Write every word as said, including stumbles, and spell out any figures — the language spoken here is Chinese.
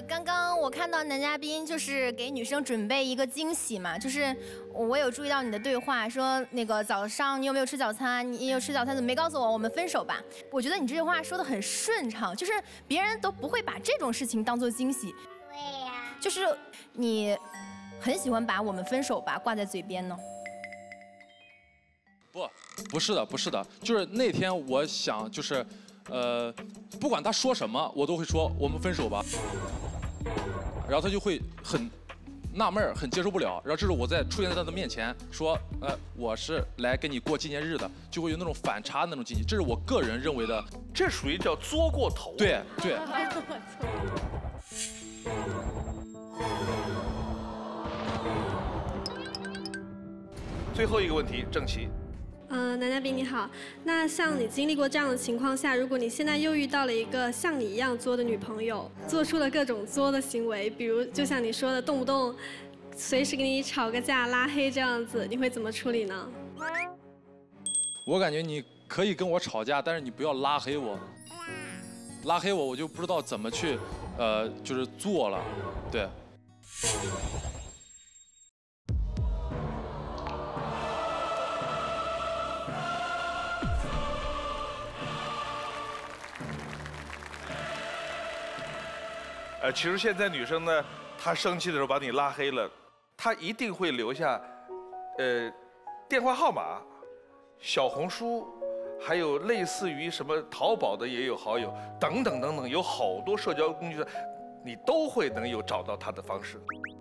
刚刚我看到男嘉宾就是给女生准备一个惊喜嘛，就是我有注意到你的对话，说那个早上你有没有吃早餐？你有吃早餐怎么没告诉我？我们分手吧。我觉得你这句话说的很顺畅，就是别人都不会把这种事情当做惊喜。 对呀。 就是你很喜欢把我们分手吧挂在嘴边呢。 不，不是的，不是的，就是那天我想就是。 呃，不管他说什么，我都会说我们分手吧。然后他就会很纳闷儿，很接受不了。然后这时候我在出现在他的面前说，呃，我是来跟你过纪念日的，就会有那种反差那种惊喜。这是我个人认为的， 这属于叫作过头。 对对。 最后一个问题，郑琦。 嗯，男嘉宾你好。那像你经历过这样的情况下，如果你现在又遇到了一个像你一样作的女朋友，做出了各种作的行为，比如就像你说的，动不动随时给你吵个架、拉黑这样子，你会怎么处理呢？ 我感觉你可以跟我吵架，但是你不要拉黑我。拉黑我，我就不知道怎么去，呃，就是做了，对。 呃，其实现在女生呢，她生气的时候把你拉黑了，她一定会留下，呃，电话号码、小红书，还有类似于什么淘宝的也有好友，等等等等，有好多社交工具的，你都会能有找到她的方式。